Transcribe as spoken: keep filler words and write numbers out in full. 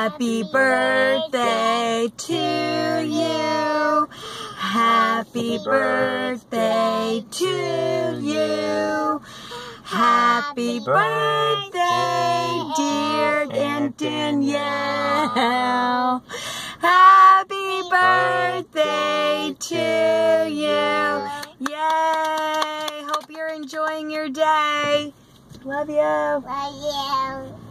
Happy birthday to you. Happy birthday to you. Happy birthday, dear Aunt Danielle. Happy birthday to you. Yay! Hope you're enjoying your day. Love you. Love you.